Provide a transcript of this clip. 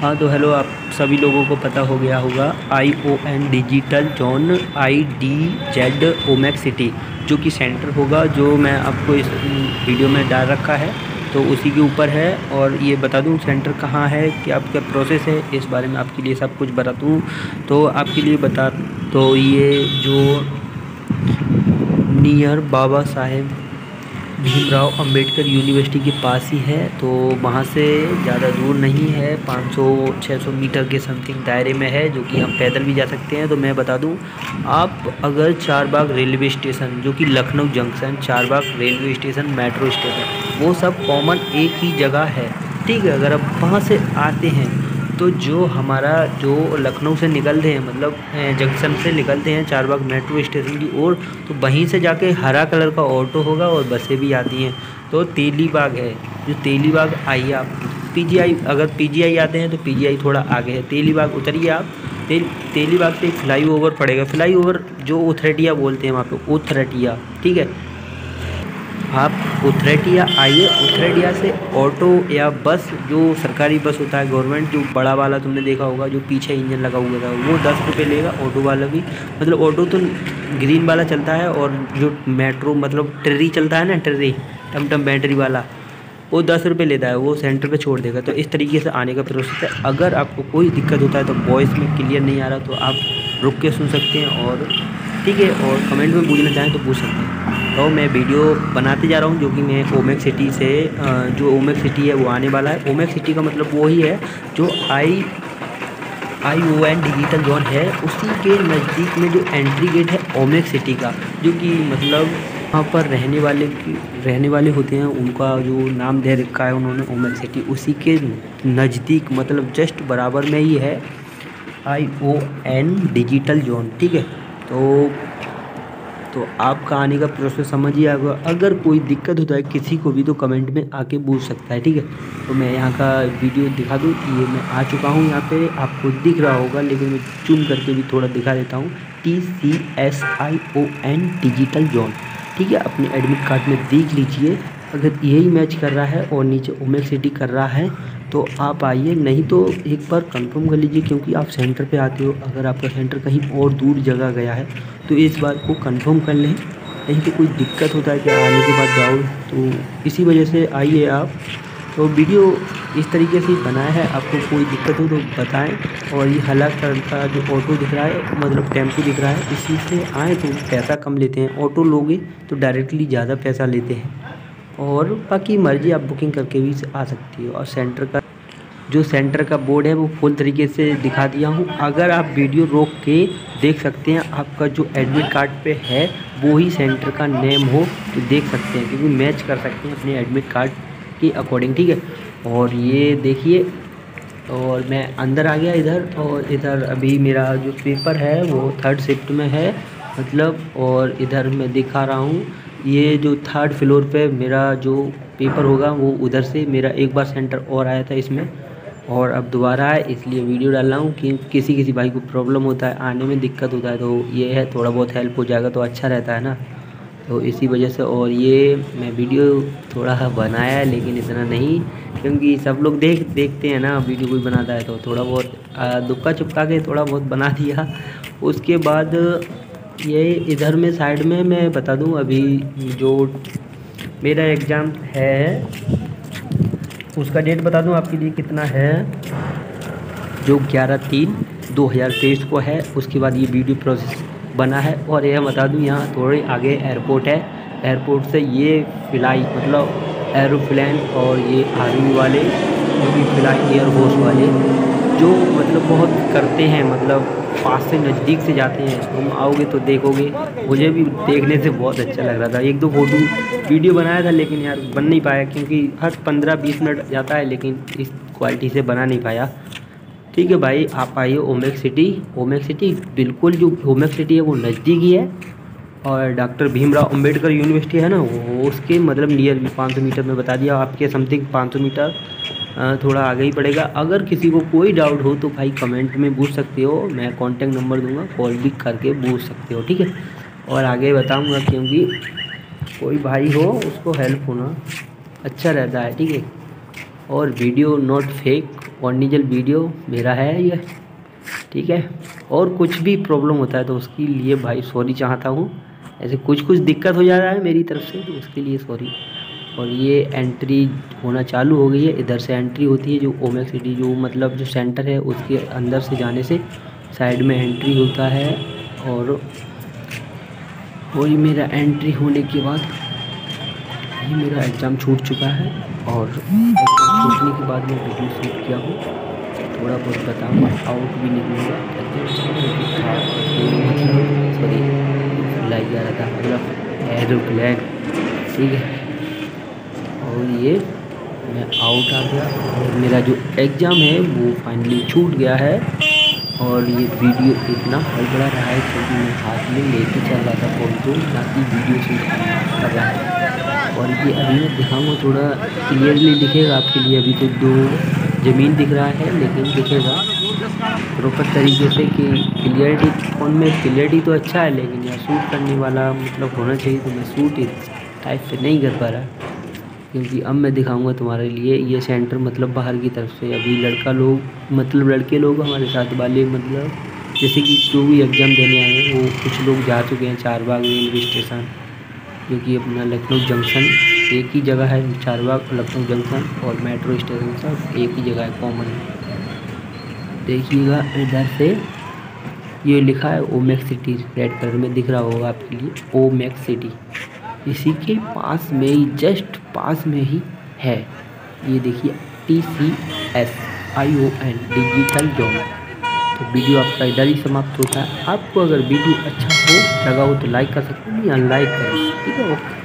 हाँ तो हेलो, आप सभी लोगों को पता हो गया होगा ION digital zone IDZ Omaxe city, जो कि सेंटर होगा, जो मैं आपको इस वीडियो में डाल रखा है तो उसी के ऊपर है। और ये बता दूं सेंटर कहाँ है, क्या आपका प्रोसेस है, इस बारे में आपके लिए सब कुछ बता दूं। तो आपके लिए बता, तो ये जो नियर बाबा साहेब भीमराव अंबेडकर यूनिवर्सिटी के पास ही है, तो वहाँ से ज़्यादा दूर नहीं है, 500-600 मीटर के समथिंग दायरे में है, जो कि हम पैदल भी जा सकते हैं। तो मैं बता दूं, आप अगर चारबाग रेलवे स्टेशन, जो कि Lucknow junction, Charbagh railway station, metro station, वो सब कॉमन एक ही जगह है, ठीक है। अगर आप वहाँ से आते हैं तो जो हमारा जो लखनऊ से निकलते हैं, मतलब जंक्शन से निकलते हैं चारबाग मेट्रो स्टेशन की ओर, तो वहीं से जाके हरा कलर का ऑटो होगा और बसें भी आती हैं। तो तेलीबाग है, जो तेलीबाग आइए आप, PGI, अगर PGI आते हैं तो PGI थोड़ा आगे है, तेलीबाग उतरिए आप। तेलीबाग से एक फ्लाईओवर पड़ेगा, फ्लाईओवर जो उथरेटिया बोलते हैं वहाँ पे, उथरेटिया, ठीक है। आप उथरेटिया आइए, उथरेटिया से ऑटो या बस, जो सरकारी बस होता है गवर्नमेंट, जो बड़ा वाला तुमने देखा होगा, जो पीछे इंजन लगा हुआ था, वो 10 रुपये लेगा। ऑटो वाला भी, मतलब ऑटो तो ग्रीन वाला चलता है, और जो मेट्रो मतलब ट्रेरी चलता है ना, ट्रेरी टमटम बैटरी वाला, वो 10 रुपये लेता है, वो सेंटर पे छोड़ देगा। तो इस तरीके से आने का प्रोसेस है। अगर आपको कोई दिक्कत होता है तो वॉइस में क्लियर नहीं आ रहा तो आप रुक के सुन सकते हैं, और ठीक है, और कमेंट में पूछना चाहें तो पूछ सकते हैं। तो मैं वीडियो बनाते जा रहा हूँ, जो कि मैं ओमेक सिटी से, जो ओमेक सिटी है वो आने वाला है। ओमेक सिटी का मतलब वो ही है जो ION डिजिटल जोन है, उसी के नज़दीक में जो एंट्री गेट है ओमेक सिटी का, जो कि मतलब वहाँ पर रहने वाले होते हैं, उनका जो नाम दे रखा है उन्होंने ओमेक सिटी, उसी के नज़दीक, मतलब जस्ट बराबर में ही है ION डिजिटल जोन, ठीक है। तो आपका आने का प्रोसेस समझ ही आएगा। अगर कोई दिक्कत होता है किसी को भी तो कमेंट में आके पूछ सकता है, ठीक है। तो मैं यहाँ का वीडियो दिखा दूँ, ये मैं आ चुका हूँ यहाँ पे, आपको दिख रहा होगा, लेकिन मैं जूम करके भी थोड़ा दिखा देता हूँ। TCSION डिजिटल जोन, ठीक है। अपने एडमिट कार्ड में देख लीजिए, अगर यही मैच कर रहा है और नीचे ओमेक सिटी कर रहा है तो आप आइए, नहीं तो एक बार कंफर्म कर लीजिए, क्योंकि आप सेंटर पे आते हो। अगर आपका सेंटर कहीं और दूर जगह गया है तो इस बात को कंफर्म कर लें, नहीं तो कोई दिक्कत होता है कि आने के बाद जाओ, तो इसी वजह से आइए आप। तो वीडियो इस तरीके से बनाया है, आपको कोई दिक्कत हो तो बताएं। और ये हला कलर का जो ऑटो दिख रहा है, मतलब टेम्पो दिख रहा है, इसी से आए तो पैसा कम लेते हैं। ऑटो लोगे तो डायरेक्टली ज़्यादा पैसा लेते हैं, और बाकी मर्ज़ी, आप बुकिंग करके भी आ सकती हो। और सेंटर का बोर्ड है वो फुल तरीके से दिखा दिया हूँ। अगर आप वीडियो रोक के देख सकते हैं, आपका जो एडमिट कार्ड पे है वो ही सेंटर का नेम हो तो देख सकते हैं, क्योंकि मैच कर सकते हैं अपने एडमिट कार्ड के अकॉर्डिंग, ठीक है। और ये देखिए, और मैं अंदर आ गया इधर, और इधर अभी मेरा जो पेपर है वो 3rd शिफ्ट में है, मतलब। और इधर मैं दिखा रहा हूँ, ये जो 3rd फ्लोर पे मेरा जो पेपर होगा वो उधर से मेरा एक बार सेंटर और आया था इसमें, और अब दोबारा है, इसलिए वीडियो डाल रहा हूँ कि किसी भाई को प्रॉब्लम होता है, आने में दिक्कत होता है, तो ये है, थोड़ा बहुत हेल्प हो जाएगा तो अच्छा रहता है ना। तो इसी वजह से, और ये मैं वीडियो थोड़ा बनाया है, लेकिन इतना नहीं, क्योंकि सब लोग देखते हैं ना, वीडियो कोई बनाता है तो थोड़ा बहुत दुक्का चुपका के थोड़ा बहुत बना दिया। उसके बाद ये इधर में साइड में मैं बता दूं, अभी जो मेरा एग्ज़ाम है उसका डेट बता दूं आपके लिए कितना है, जो 11/3/2023 को है। उसके बाद ये वीडियो प्रोसेस बना है। और यह बता दूं, यहाँ थोड़े आगे एयरपोर्ट है, एयरपोर्ट से ये फ्लाई, मतलब एरोप्लेन, और ये आर्मी वाले जो कि फ्लाई एयर फोर्स वाले, जो मतलब बहुत करते हैं, मतलब पास से नज़दीक से जाते हैं। तुम आओगे तो देखोगे, मुझे भी देखने से बहुत अच्छा लग रहा था। 1-2 फ़ोटो वीडियो बनाया था, लेकिन यार बन नहीं पाया, क्योंकि हर 15-20 मिनट जाता है, लेकिन इस क्वालिटी से बना नहीं पाया। ठीक है भाई, आप आइए ओमेक सिटी बिल्कुल, जो ओमेक सिटी है वो नज़दीक ही है, और डॉक्टर भीमराव अंबेडकर यूनिवर्सिटी है ना, वो उसके मतलब नियर भी 500 मीटर में बता दिया आपके, समथिंग 500 मीटर थोड़ा आगे ही पड़ेगा। अगर किसी को कोई डाउट हो तो भाई कमेंट में पूछ सकते हो, मैं कॉन्टैक्ट नंबर दूंगा, कॉल भी करके पूछ सकते हो, ठीक है। और आगे बताऊंगा, क्योंकि कोई भाई हो उसको हेल्प होना अच्छा रहता है, ठीक है। और video not fake, original video मेरा है ये, ठीक है। और कुछ भी प्रॉब्लम होता है तो उसके लिए भाई सॉरी चाहता हूँ। ऐसे कुछ दिक्कत हो जा रहा है मेरी तरफ से तो उसके लिए सॉरी। और ये एंट्री होना चालू हो गई है, इधर से एंट्री होती है जो ओमेक्स सिटी जो मतलब जो सेंटर है उसके अंदर से जाने से साइड में एंट्री होता है। और ये मेरा एंट्री होने के बाद ये मेरा एग्ज़ाम छूट चुका है और एग्ज़ाम छूटने के बाद मैं वीडियो शूट किया हूँ, थोड़ा बहुत बताऊँगा, आउट भी निकलूँगा। सॉरी लाइक जा रहा था मतलब एरोप्लेन, ठीक है। और ये मैं आउट आ गया और मेरा जो एग्ज़ाम है वो फाइनली छूट गया है। और ये वीडियो इतना हड़बड़ा रहा है क्योंकि मैं हाथ में लेके चल रहा था फ़ोन को, ना कि वीडियो शूट कर रहा है। और ये अभी मैं दिखाऊंगा, थोड़ा क्लियरली दिखेगा आपके लिए। अभी तो दो ज़मीन दिख रहा है लेकिन दिखेगा प्रॉपर तरीके से कि क्लियरिटी, फ़ोन में क्लियरिटी तो अच्छा है लेकिन यार शूट करने वाला मतलब होना चाहिए, तो मैं शूट इस टाइप से नहीं कर पा रहा। क्योंकि अब मैं दिखाऊंगा तुम्हारे लिए ये सेंटर मतलब बाहर की तरफ से। अभी लड़का लोग मतलब लड़के लोग हमारे साथ वाले मतलब जैसे कि जो भी एग्ज़ाम देने आए हैं वो कुछ लोग जा चुके हैं चारबाग रेलवे स्टेशन, जो कि अपना लखनऊ जंक्शन एक ही जगह है। चारबाग लखनऊ जंक्शन और मेट्रो स्टेशन सब एक ही जगह है, कॉमन। देखिएगा इधर से ये लिखा है ओमेक्स सिटी, रेड कलर में दिख रहा होगा आपके लिए, ओमेक्स सिटी। इसी के पास में ही जस्ट पास में ही है, ये देखिए TCSION डिजिटल जोन। तो वीडियो आपका इधर ही समाप्त होता है। आपको अगर वीडियो अच्छा हो लगा हो तो लाइक कर सकते हैं या अनलाइक करें, ठीक है। ओके।